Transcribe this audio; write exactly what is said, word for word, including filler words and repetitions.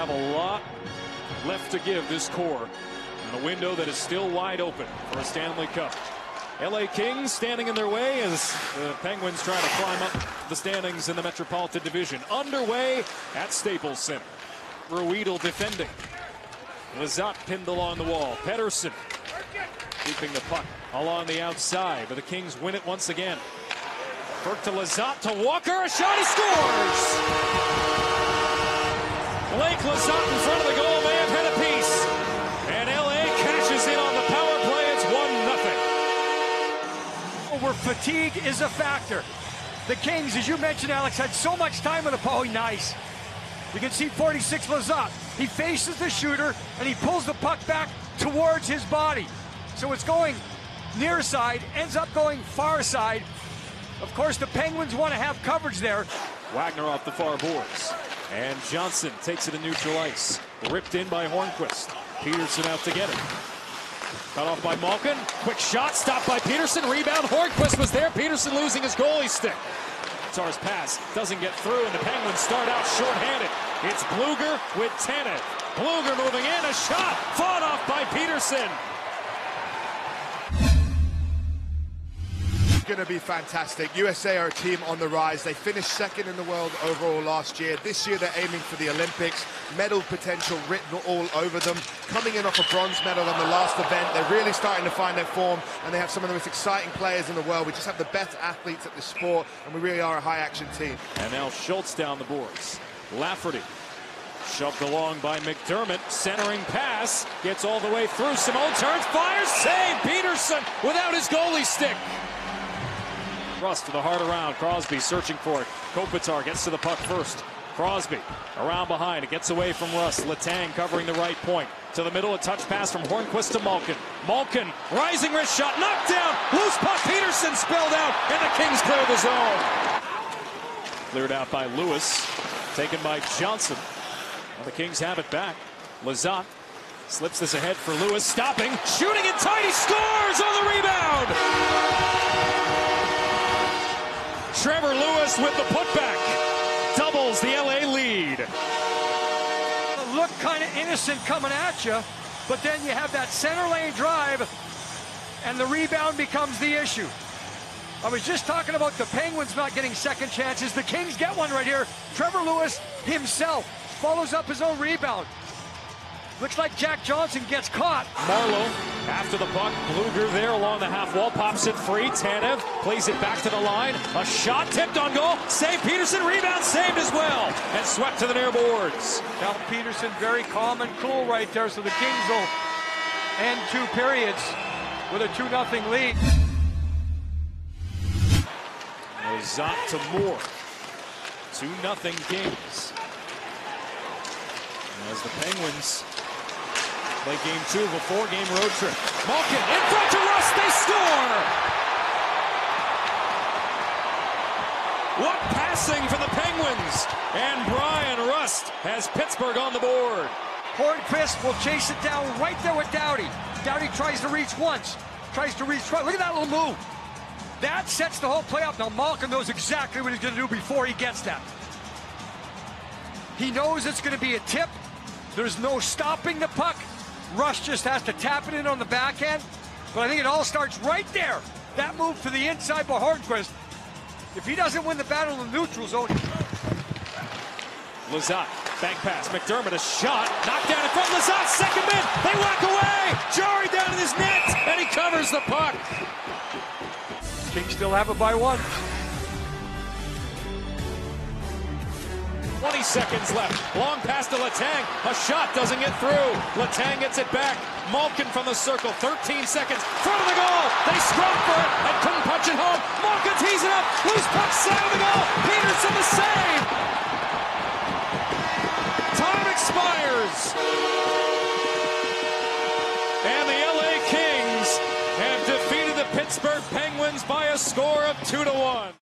have a lot left to give this core in a window that is still wide open for a Stanley Cup. L A Kings standing in their way as the Penguins try to climb up the standings in the Metropolitan Division. Underway at Staples Center. Ruedel defending. Lizotte pinned along the wall. Pettersson keeping the puck along the outside, but the Kings win it once again. Burke to Lizotte to Walker, a shot, he scores! Blake Lizotte in front of the goal may have had a piece. And L A cashes in on the power play, it's one nothing. Where fatigue is a factor. The Kings, as you mentioned, Alex, had so much time on the puck. Oh, nice. You can see forty-six Lizotte. He faces the shooter, and he pulls the puck back towards his body. So it's going near side, ends up going far side. Of course, the Penguins want to have coverage there. Wagner off the far boards. And Johnson takes it to neutral ice. Ripped in by Hornquist. Peterson out to get it. Cut off by Malkin. Quick shot, stopped by Peterson. Rebound, Hornquist was there. Peterson losing his goalie stick. Tsar's pass doesn't get through, and the Penguins start out shorthanded. It's Blueger with Tanev. Blueger moving in, a shot, fought off by Peterson. Going to be fantastic. U S A are a team on the rise. They finished second in the world overall last year. This year they're aiming for the Olympics. Medal potential written all over them. Coming in off a bronze medal on the last event, they're really starting to find their form, and they have some of the most exciting players in the world. We just have the best athletes at the sport, and we really are a high-action team. And now Schultz down the boards. Lafferty shoved along by McDermott. Centering pass gets all the way through. Simone turns, fires, save. Peterson without his goalie stick. Rust to the heart around. Crosby searching for it. Kopitar gets to the puck first. Crosby around behind. It gets away from Rust. Letang covering the right point. To the middle, a touch pass from Hornquist to Malkin. Malkin, rising wrist shot, knocked down. Loose puck, Peterson spilled out, and the Kings clear the zone. Cleared out by Lewis. Taken by Johnson. Well, the Kings have it back. Lizotte slips this ahead for Lewis. Stopping, shooting it tight. He scores on the rebound. Trevor Lewis with the putback doubles the L A lead. Look kind of innocent coming at you, but then you have that center lane drive, and the rebound becomes the issue. I was just talking about the Penguins not getting second chances. The Kings get one right here. Trevor Lewis himself follows up his own rebound. Looks like Jack Johnson gets caught. Marleau after the puck. Blueger there along the half wall. Pops it free. Tanev plays it back to the line. A shot tipped on goal. Save Peterson. Rebound saved as well. And swept to the near boards. Now Peterson very calm and cool right there. So the Kings will end two periods with a two nothing lead. Lizotte to Moore. two nothing Kings. As the Penguins play game two of a four-game road trip. Malkin in front to Rust, they score! What passing for the Penguins! And Brian Rust has Pittsburgh on the board. Hornquist will chase it down right there with Doughty. Doughty tries to reach once, tries to reach twice. Look at that little move. That sets the whole play up. Now Malkin knows exactly what he's going to do before he gets that. He knows it's going to be a tip. There's no stopping the puck. Rush just has to tap it in on the backhand. But I think it all starts right there. That move to the inside by Hornquist. If he doesn't win the battle in the neutral zone. Lizotte, bank pass. McDermott, a shot. Knocked down in front. Lizotte, second man. They whack away. Jarry down in his net. And he covers the puck. Kings still have it by one. twenty seconds left. Long pass to Letang. A shot doesn't get through. Letang gets it back. Malkin from the circle. thirteen seconds. Front of the goal. They scrum for it and couldn't punch it home. Malkin tees it up. Loose puck, side of the goal. Peterson the save. Time expires. And the L A Kings have defeated the Pittsburgh Penguins by a score of two to one.